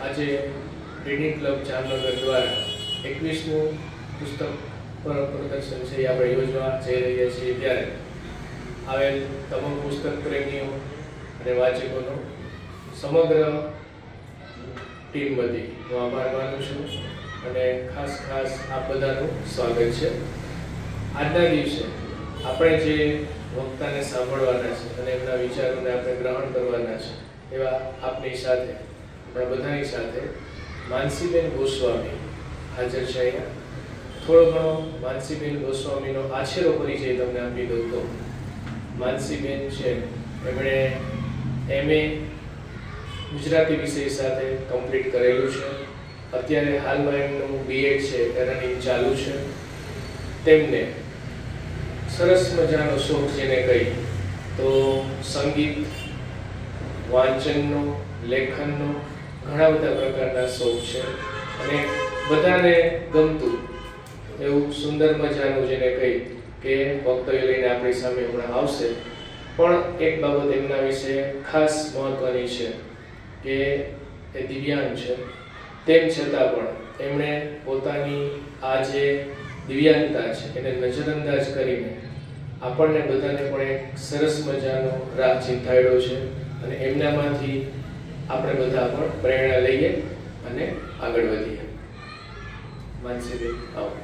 આજે reading club Jamnagar દ્વારા 21મું પુસ્તક પ્રદર્શન છે એ આપણે યોજવા જઈ રહ્યા છીએ, ત્યારે આવેલ તમામ પુસ્તક પ્રેમીઓ અને વાચકોનો સમગ્ર ટીમ વતી હું આભાર માનું છું અને ખાસ આપ બધાનું સ્વાગત છે। આજના દિવસે આપણે જે વક્તાને સાંભળવાના છે અને એમના વિચારોને આપણે ગ્રહણ કરવાના છે, એવા આપની સાથે આપણા બધાની સાથે માનસીબેન ગોસ્વામી હાજર છે। અહીંયા થોડો ઘણો માનસીબેન ગોસ્વામીનો આછેરો પરિચય તમને આપી દઉં તો માનસીબેન છે એમણે MA ગુજરાતી વિષય સાથે કમ્પ્લીટ કરેલું છે। અત્યારે હાલમાં એમનું BEd છે એ રનિંગ ચાલુ છે। તેમને સરસ મજાનો શોખ જેને કહી તો સંગીત, વાંચનનો, લેખનનો ઘણા બધા પ્રકારના શોખ છે અને બધાને ગમતું એવું સુંદર મજાનું જેને કહી કે વક્તવ્ય લઈને આપણી સામે હમણાં આવશે। પણ એક બાબત એમના વિશે ખાસ મહત્વની છે કે એ દિવ્યાંગ છે, તેમ છતાં પણ એમણે પોતાની આ જે દિવ્યાંગતા છે એને નજરઅંદાજ કરીને આપણને બધાને પણ એક સરસ મજાનો રાહ ચિંતાડ્યો છે અને એમનામાંથી આપણે બધા પણ પ્રેરણા લઈએ અને આગળ વધીએ। માનસીબેન આવો।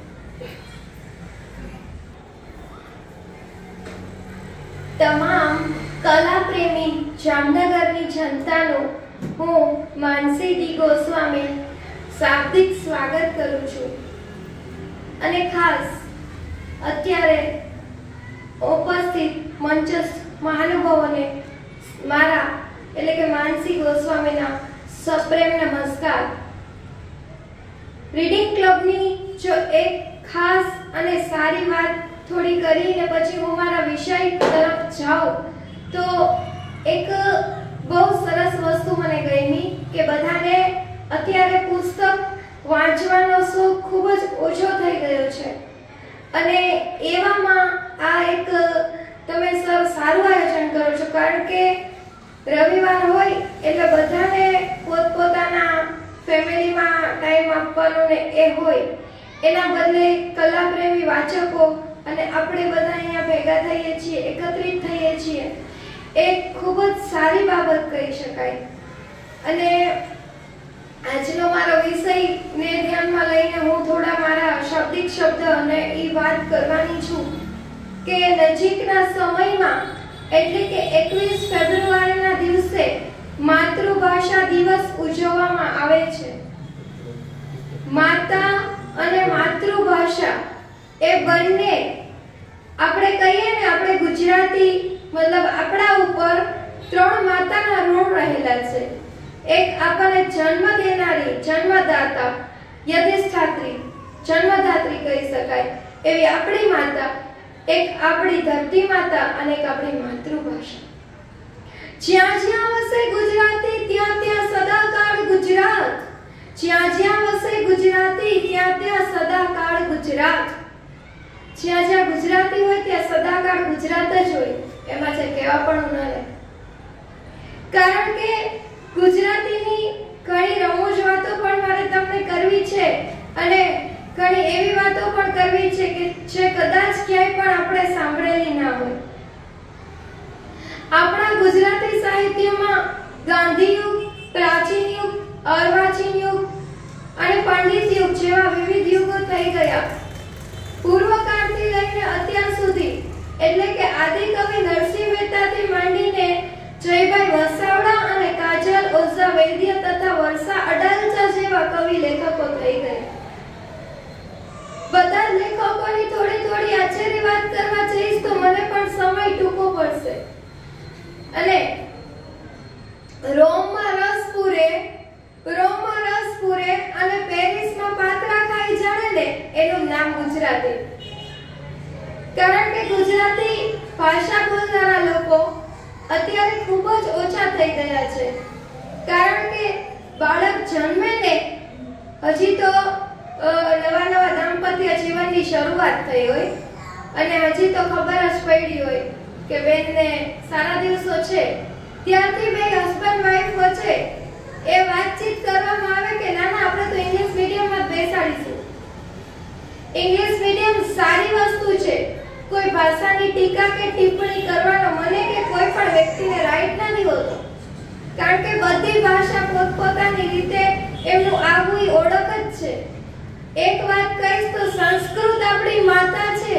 તમામ કલા પ્રેમી જામનગરની જનતાનું હું માનસી ડી ગોસ્વામી શાબ્દિક સ્વાગત કરું છું અને ખાસ અત્યારે ઉપસ્થિત મંચસ્થ મહાનુભાવોને મારા એટલે કે માનસી ગોસ્વામીના સપ્રેમ નમસ્કાર। રીડિંગ ક્લબની જો એક ખાસ અને સારી વાત થોડી કરીને પછી હું મારા વિષય તરફ જાઉં તો એક બહુ સરસ વસ્તુ મને ગમી કે બધાને અત્યારે પુસ્તક વાંચવાનો શોખ ખૂબ જ ઓછો થઈ ગયો છે અને એવામાં આ એક તમે સારું આયોજન કરો છો, કારણ કે રવિવાર હોય એટલે બધાને પોતપોતાના ફેમિલીમાં ટાઈમ આપવાનો ને એ હોય, એના બદલે કલાપ્રેમી વાચકો અને આપણે બધા અહીંયા ભેગા થઈએ છીએ, એકત્રિત થઈએ છીએ, એ ખૂબ જ સારી બાબત કહી શકાય। અને આજનો મારો વિષયને ધ્યાનમાં લઈને હું થોડા મારા શાબ્દિક શબ્દ અને એ વાત કરવાની છું કે નજીકના સમયમાં એટલે કે 21 ફેબ્રુઆરીના દિવસે માતૃભાષા દિવસ ઉજવવામાં આવે છે। માતા અને માતૃભાષા એ બંને આપણે કહીએ ને, આપણે ગુજરાતી મતલબ આપણા ઉપર 3 માતાના ઋણ રહેલા છે। એક આપણને જન્મ દેનારી, જન્મદાતા, યધિષ્ઠાત્રી, જન્મદાત્રી કહી શકાય એવી આપણી માતા, એક આપણી ધરતી માતા અને એક આપણી માતૃભાષા। જ્યાં જ્યાં વસે ગુજરાતી ત્યાં ત્યાં સદાકાળ ગુજરાત, જ્યાં જ્યાં વસે ગુજરાતી ત્યાં ત્યાં સદાકાળ ગુજરાત। જ્યાં જ્યાં ગુજરાતી હોય ત્યાં સદાકાળ ગુજરાત જ હોય, એમાં છે કહેવા પણ ન રહે। કારણ કે ગુજરાતીની ઘણી રમૂજ વાતો પણ મારે તમને કરવી છે અને ઘણી એવી વાતો પણ કરવી છે કે જે કદાચ ક્યાંય પણ આપણે સાંભળેલી ના હોય। આપણા ગુજરાતી સાહિત્યમાં ગાંધી યુગ, પ્રાચીન યુગ, અર્વાચીન યુગ અને પંડિત યુગ જેવા વિવિધ યુગો થઈ ગયા। પૂર્વકાળથી લઈને અત્યાર સુધી એટલે કે આદિકવિ નરસિંહ મહેતાથી માંડીને જયભાઈ વસાવડા અને કાજલ ઓઝા વૈદ્ય તથા વર્ષા અડાલજા જેવા કવિ લેખકો થઈ ગયા। બધા લેખકોની થોડી આછેરી વાત કરવા જઈશ તો મને પણ સમય ટૂંકો પડશે અને રોમમાં રસ પૂરે અને પેરિસમાં પાત્રા ખાઈ જાણે ને એનું નામ ગુજરાતી। કારણ કે ગુજરાતી ભાષા બોલનારા લોકો અત્યારે ખૂબ જ ઓછા થઈ ગયા છે, કારણ કે બાળક જન્મે ને હજી તો નવા દાંપત્ય જીવનની શરૂઆત થઈ હોય અને હજી તો ખબર જ પડી હોય કે બેનને સારા દિવસો છે, ત્યારથી બે હસબન્ડ વાઈફ વચ્ચે એ વાતચીત કરવામાં ટીકા કે ટિપ્પણી કરવાનો મને કે કોઈ પણ વ્યક્તિને રાઈટ નથી હોતો, કારણ કે બધી ભાષા પોતપોતાની રીતે એમનું આગવી ઓળખ જ છે. એક વાત કહીશ તો સંસ્કૃત આપણી માતા છે,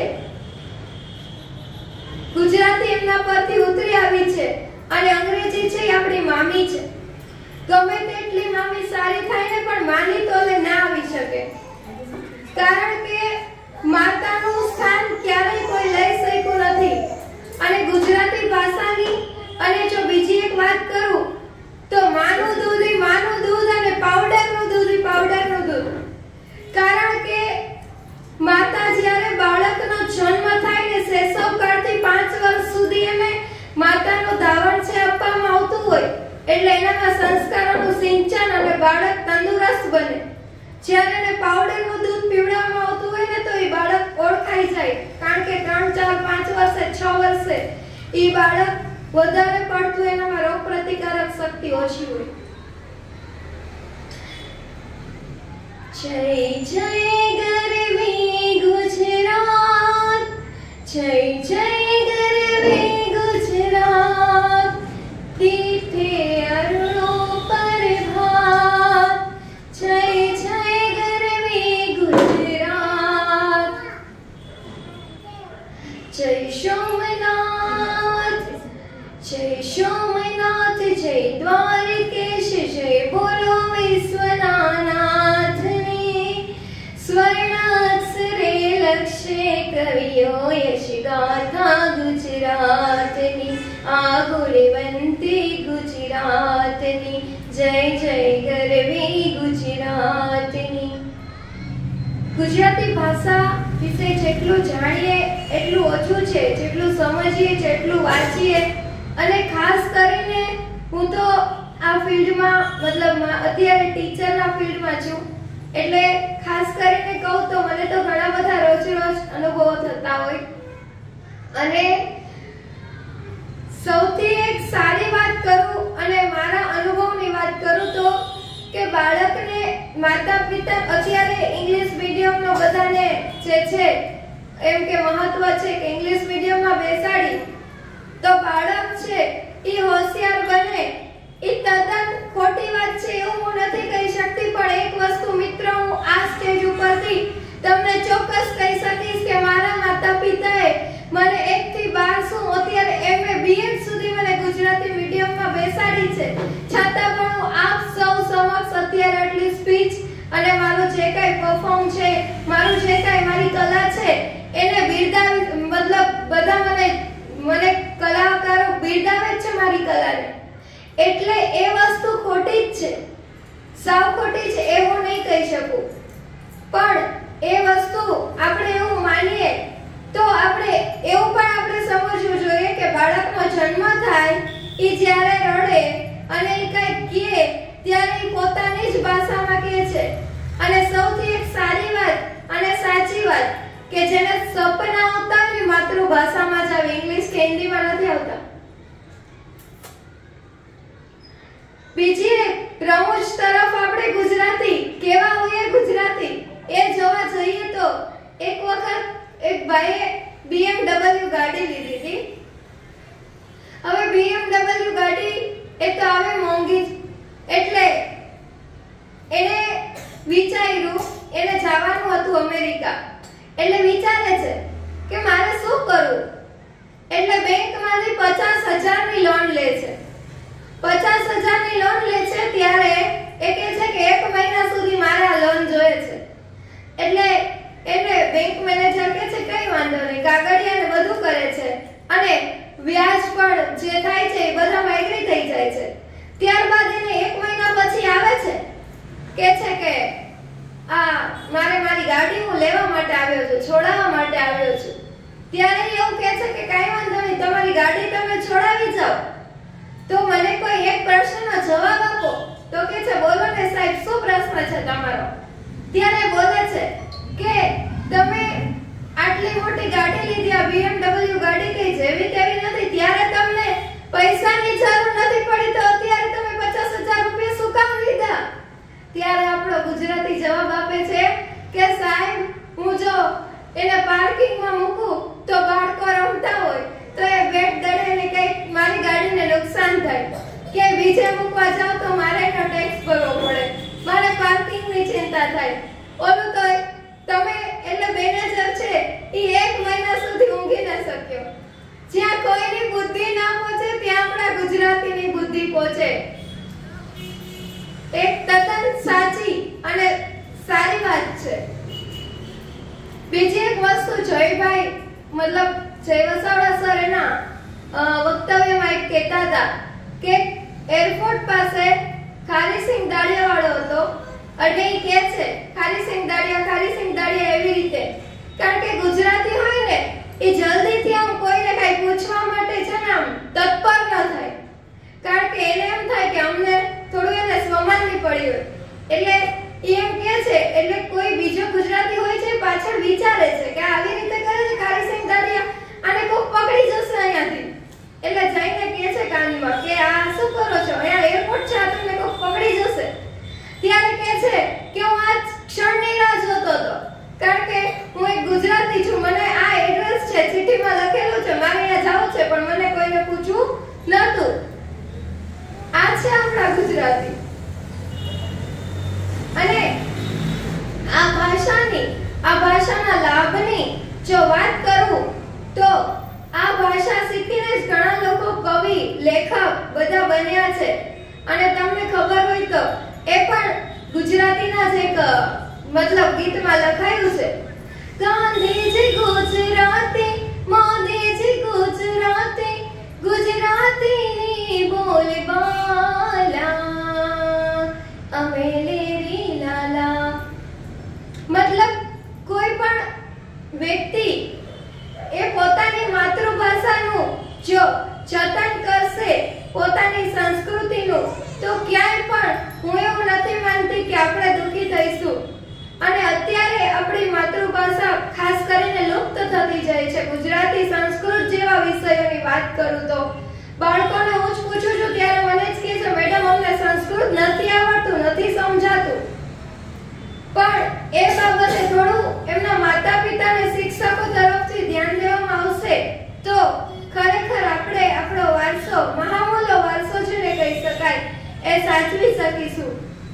ગુજરાતી એમના પરથી ઉતરી આવી છે, અને અંગ્રેજી છે એ આપણી મામી છે. ગમે તેટલી મામી સારી થાય ને પણ માની તોલે ના આવી શકે, કારણ કે માતાનું સ્થાન ક્યારેય કોઈ લઈ શક્યું નથી. અને ગુજરાતી ભાષાની અને જો બીજી એક વાત કરું તો માનું દૂધ ઈ માનું દૂધ અને પાવડરનું દૂધ ઈ પાવડરનું દૂધ. કારણ કે માતા જ્યારે બાળકનો જન્મ થાય ને શૈશવ કાળથી 5 વર્ષ સુધી એને માતાનું ધાવણ છે આપવામાં આવતું હોય, એટલે એનામાં સંસ્કારોનું સિંચન અને બાળક તંદુરસ્ત બને. જ્યારે એને પાવડરનું દૂધ પીવડાવવામાં આવતું હોય ને તો એ બાળક ઓળખાઈ જાય, કારણ કે 3, 4, 5 વર્ષે 6 વર્ષે એ બાળક વધારે પડતું એનામાં રોગ પ્રતિકારક શક્તિ ઓછી હોય. જય જય ગરવી ગુજરાત, જય જય ગરવી ગુજરાત, તીર્થે અરુણો પ્રભાત, જય જય ગરવી ગુજરાત. જય સોમનાથ, જય સોમનાથ, જય દ્વારકેશ, જય બોલો વિશ્વનાથની. સ્વર્ણાક્ષરે લક્ષે કવિઓ યશ ગાથા ગુજરાતની, આ ગુણવંતી ગુજરાતની, જય જય ગરવી ગુજરાતની. ગુજરાતી ભાષા વિશે જેટલું જાણીએ એટલું ઓછું છે, જેટલું સમજીએ જેટલું વાંચીએ. અને ખાસ કરીને હું તો આ ફિલ્ડમાં મતલબ અત્યારે ટીચરના ફિલ્ડમાં છું, એટલે ખાસ કરીને કહું તો મને તો ઘણા બધા રોજ અનુભવો થતા હોય. અને સૌથી એક સારી વાત કરું અને મારા અનુભવની વાત કરું તો કે બાળકને માતા પિતા અત્યારે ઇંગ્લિશ મીડિયમનો બધાને જે છે એમ કે મહત્વ છે કે ઇંગ્લિશ મીડિયમમાં બેસાડી તો બાળક છે એ હોશિયાર બને. એ તદ્દન ખોટી વાત છે એવું હું નથી કહી શકતી, પણ એક વસ્તુ મિત્ર હું આ સ્ટેજ ઉપરથી તમને ચોક્કસ કહી શકીશ કે મારા માતા પિતાએ મને 1 થી 12 શું અત્યારે MA BEd સુધી મને ગુજરાતી મીડિયમમાં બેસાડી છે, છતાં પણ હું આપ સૌ સમક્ષ અત્યારે આટલી સ્પીચ અને મારું જે કાંઈ પરફોર્મ છે, મારું જે કાંઈ મારી કલા છે એને બિરદાવી, મતલબ બધા મને કલાકારો બિરદાવે છે મારી કલાને. એટલે એ વસ્તુ ખોટી જ છે, સાવ ખોટી છે એવું નહીં કહી શકું. પણ એ વસ્તુ આપણે એવું માનીએ તો આપણે એવું પણ આપણે સમજવું જોઈએ કે બાળકનો જન્મ થાય એ જ્યારે રડે અને એ કંઈક કહે ત્યારે એ પોતાની જ ભાષામાં કહે છે. અને સૌથી એક સારી વાત અને સાચી વાત કે જેને સપના આવતા હોય માતૃભાષામાં જ આવે, ઇંગ્લિશ કે હિન્દીમાં નથી આવતા. બીજી રમૂજ તરફ આપણે ગુજરાતી કેવા હોઈએ ગુજરાતી એ જોવા જઈએ તો એક વખત એક ભાઈએ BMW ગાડી લીધી હતી. હવે BMW ગાડી એ તો આવે મોંઘી, એટલે એને વિચાર્યું, એને જવાનું હતું અમેરિકા, એટલે વિચારે છે કે મારે શું કરવું, એટલે બેંકમાંથી 50,000 ની લોન લે છે. 50,000 ની લોન લે છે ત્યારે એ કહે છે કે 1 મહિના સુધી મારે આ લોન જોઈએ છે. એટલે એને બેંક મેનેજર કહે છે કઈ વાંધો નહીં, કાગળિયા ને બધું કરે છે અને વ્યાજ પણ જે થાય છે એ બધામાં એગ્રી થઈ જાય છે. ત્યારબાદ એને 1 મહિના પછી આવે છે, કહે છે કે આ મારી ગાડી હું લેવા માટે આવ્યો છું, છોડાવવા માટે આવ્યો છું. ત્યારે એવું કહે છે કે કઈ વાંધો નહીં, તમારી ગાડી તમે છોડાવી જાઓ, તો મને કોઈ એક પ્રશ્નનો જવાબ આપો. તો કહે છે બોલો ને સાહેબ, શું પ્રશ્ન છે તમારો? ત્યારે બોલે છે કે તમે આટલી મોટી ગાડી લીધી, આ BMW ગાડી કઈ જેવી તેવી નથી, ત્યારે તમને પૈસાની જરૂર નથી પડી તો અત્યારે તમે 50,000 રૂપિયા શું કામ લીધા? ત્યારે આપણો ગુજરાતી જવાબ આપે છે કે સાહેબ હું જો એને પાર્કિંગમાં મૂકું તો બાળકો રમતા હોય તો એ બેટ દડે ને કંઈક મારી ગાડીને નુકસાન થાય કે બીજે મૂકવા જાવ તો મારે એનો ટેક્સ ભરવો પડે, મારે પાર્કિંગની ચિંતા થાય. ઓલું તો તમે એટલે મેનેજર છે એ 1 મહિના સુધી ઊંઘી ન શક્યો. જ્યાં કોઈની બુદ્ધિ ના પહોંચે ત્યાં આપણા ગુજરાતીની બુદ્ધિ પહોંચે. એક તદ્દન સાચી અને સારી વાત છે. બીજી એક વસ્તુ જયભાઈ મતલબ જય વસાવડા સર એના વક્તવ્યમાં એક કહેતા હતા કે એરપોર્ટ પાસે ખારીસિંગ દાળિયાવાળો હતો અને એ કહે છે ખારીસિંગ દાળિયા એવી રીતે કારણ કે ગુજરાતી હોય ને એ જલ્દીથી આમ કોઈને કઈ પૂછવા માટે છે ને આમ તત્પર ન થાય, કારણ કે એને એમ થાય કે અમને થોડું એને સ્વમાનની પડી હોય એટલે એમ કહે છે. એટલે કોઈ બીજો ગુજરાતી હોય છે પાછળ વિચારે છે કે આવી રીતે કરે છે ખારીસિંગ દાળિયા આને કોક પકડી જશે અહીંયાથી, એટલે જઈને કહે છે કાનીમાં કે આ શું કરો છો, અહીંયા એરપોર્ટ છે આ તમને કોક પકડી જશે. ત્યારે કહે છે કે હું આ ક્ષણની રાહ જોતો હતો કારણ કે હું એક ગુજરાતી છું, મને આ એડ્રેસ છે ચિઠ્ઠીમાં લખેલું છે, મારે અહીંયા જવું છે પણ મને કોઈને પૂછવું નહોતું. આ છે આપણા ગુજરાતી. અને આ ભાષાના લાભની જો વાત કરું તો આ ભાષા શીખીને જ ઘણા લોકો કવિ લેખક બધા બન્યા છે. અને તમને ખબર હોય તો એ પણ ગુજરાતીના જ એક મતલબ ગીતમાં લખાયું છે ગાંધીજી ગુજરાતી મોદીજી ગુજરાતી ગુજરાતીની બોલબાલા અમે લેરી લાલા. મતલબ કોઈ પણ વ્યક્તિ એ પોતાની માતૃભાષાનું જો જતન કરશે પોતાની સંસ્કૃતિનું તો ક્યાંય પણ હું એવું નથી માનતી કે આપણે દુઃખી થઈશું. અને અત્યારે આપણી માતૃભાષા ખાસ કરીને લુપ્ત થતી જાય છે. ગુજરાતી સંસ્કૃત જેવા વિષયોની વાત કરું તો બાળકોને હું જ પૂછું છું ત્યારે મને જ કહે છે મેડમ અમને સંસ્કૃત નથી આવડતું, નથી સમજાતું. પણ એ બાબતે થોડું એમના માતા પિતાને શિક્ષકો તરફથી ધ્યાન દેવામાં આવશે તો ખરેખર આપણે આપણો વારસો મહામૂલ્ય વારસો છે ને કહી શકાય એ સાચવી શકીશું.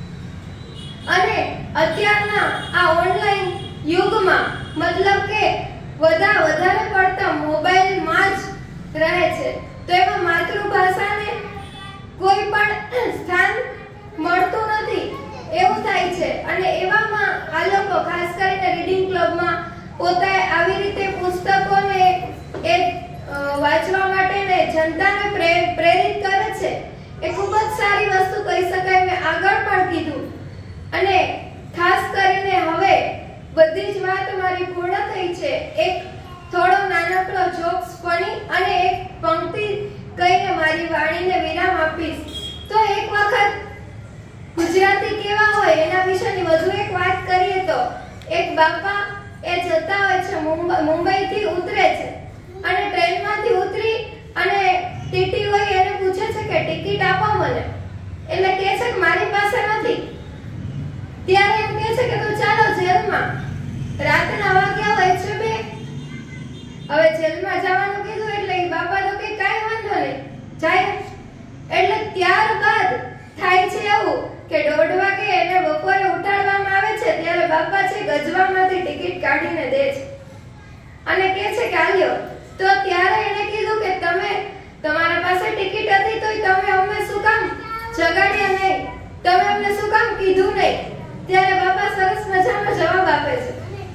અને અત્યારના આ ઓનલાઈન યુગમાં મતલબ કે વધારે પડતા મોબાઈલમાં જ રહે છે તો એમાં માતૃભાષાને કોઈ પણ સ્થાન મળતું નથી એવું થાય છે. અને એવામાં આ લોકો ખાસ કરીને રીડિંગ ક્લબમાં પોતે આવી રીતે પુસ્તકોને એ વાંચવા માટે ને જનતાને પ્રેરિત કરે છે. એ ખૂબ જ સારી વસ્તુ કહી શકાય. મેં આગળ પણ કીધું. અને ખાસ કરીને હવે બધી જ વાત મારી પૂર્ણ થઈ છે. એક થોડો નાનકડો જોક્સ ફની અને એક પંક્તિ કહીને મારી વાણીને વિરામ આપીશ. તો એક વખત ગુજરાતી કેવા હોય એના વિશેની વધુ એક વાત કરીએ તો એક બાપા એ જતા હોય છે મુંબઈથી ઉતરે છે અને ટ્રેનમાંથી ઉતરી અને ટીટી હોય એને પૂછે છે કે ટિકિટ આપો મને. એટલે કહે છે કે મારી પાસે નથી. ત્યારે એમ કહે છે કે તું ચાલો જેલમાં. રાતના વાગ્યા હોય છે 2. હવે જેલમાં જવાનું કીધું એટલે એ બાપા તો કે કાઈ વાંધો નહીં જાય. એટલે ત્યારબાદ થાય છે એવું કે 1:30 વાગે એને બપોરે ઉઠાડવામાં આવે છે ત્યારે બાપા છે ગજવામાંથી ટિકિટ કાઢીને દે છે અને કહે છે કે આલ્યો. તો ત્યારે એને કીધું કે તમે તમારા પાસે ટિકિટ હતી તોય તમે અમને શું કામ જગાડ્યા નહીં, તમે અમને શું કામ કીધું નહીં. ત્યારે બાપા સરસ મજાનો જવાબ આપે છે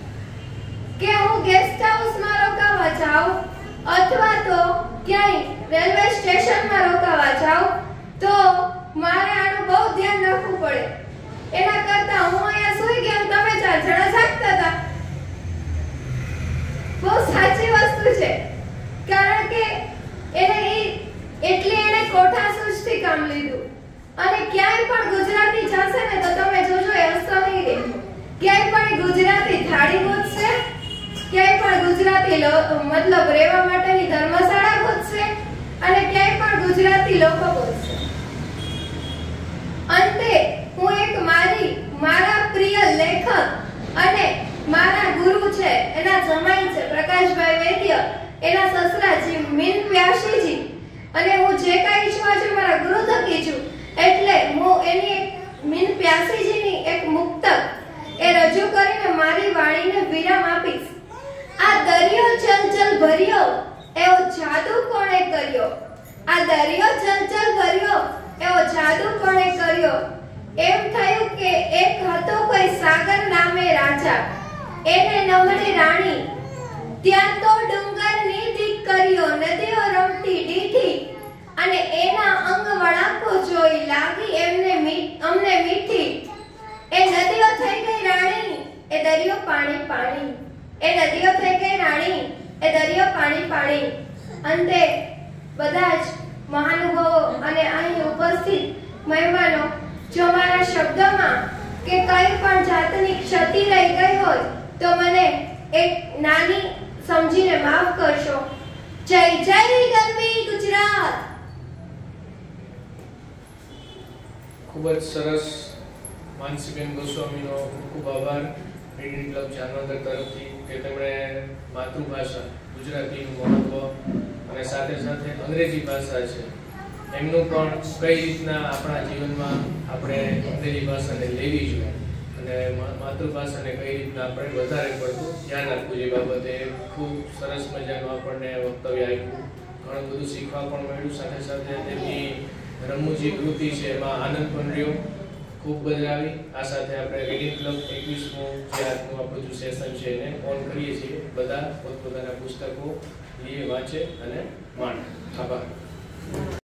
કે હું ગેસ્ટ હાઉસમાં રોકાવા જાઉં અથવા તો ક્યાંય રેલવે સ્ટેશનમાં રોકાવા જાઉં તો મારે આનું બહુ ધ્યાન રાખવું પડે. એના કરતા હું અહીંયા સૂઈ ગયો તમે 4 જણા જાગતા હતા. બહુ સાચી વસ્તુ છે કારણ કે એને કોઠાસૂઝથી કામ લીધું. અને ક્યાંય પણ ગુજરાતી જશે ને તો તમે જોજો એ હસતો નહીં રહે. ક્યાંય પણ ગુજરાતી થાળી ગોતશે, ક્યાંય પણ ગુજરાતી મતલબ રહેવા માટેની ધર્મશાળા ગોતશે અને ક્યાંય પણ ગુજરાતી લોકો ગોતશે. અંતે હું એક મારા પ્રિય લેખક અને મારા ગુરુ છે એના જમાઈ છે પ્રકાશભાઈ વૈદ્ય એના સસરાજી મીન વ્યાસીજી, અને હું જે કાંઈ છું આજે મારા ગુરુ થકી છું, એટલે હું એની મીન વ્યાસીજીની એક મુક્તક એ રજૂ કરીને મારી વાણીને વિરામ આપીશ. આ દરિયો ચલચલ ભર્યો એવો જાદુ કોણે કર્યો? આ દરિયો ચલચલ ભર્યો એવો જાદુ કોણે કર્યો? એમ થયું કે એક હતો કોઈ સાગર નામે રાજા, એને નમણી રાણી, ત્યાં તો ડુંગરની દીકરીઓ નદીઓ રમતી દીઠી, અને એના અંગ વળાંકો જોઈ લાગી અમને મીઠી. એ નદીઓ થઈ ગઈ રાણી, એ દરિયો પાણી પાણી, એ નદીઓ થઈ ગઈ રાણી, એ દરિયો પાણી પાણી. અંતે બધા જ મહાનુભાવો અને અહીં ઉપસ્થિત મહેમાનો, જો મારા શબ્દોમાં કે કઈ પણ જાતની ક્ષતિ રહી ગઈ હોય તો મને એક નાની સમજીને માફ કરશો. જય જય ગરવી ગુજરાત. ખૂબ જ સરસ. માનસીબેન ગોસ્વામીનો ખૂબ આભાર રીડિંગ ક્લબ જામનગર તરફથી કે તેમણે માતૃભાષા ગુજરાતીનું મહત્વ અને સાથે સાથે અંગ્રેજી ભાષા છે એમનું પણ કઈ રીતના આપણા જીવનમાં આપણે અંગ્રેજી ભાષાને લેવી જોઈએ અને માતૃભાષાને કઈ રીતના આપણે વધારે પડતું ધ્યાન આપવું એ બાબતે ખૂબ સરસ મજાનું આપણને વક્તવ્ય આપ્યું. ઘણું બધું શીખવા પણ મળ્યું. સાથે સાથે તેમની રમૂજી કૃતિ છે એમાં આનંદ પણ રહ્યો, ખૂબ મજા આવી. આ સાથે આપણે રીડિંગ ક્લબ 21મું જે આજનું આપણું જે સેશન છે એને ઓન કરીએ છીએ. બધા પોતપોતાના પુસ્તકો લઈએ, વાંચે અને માણે. આભાર.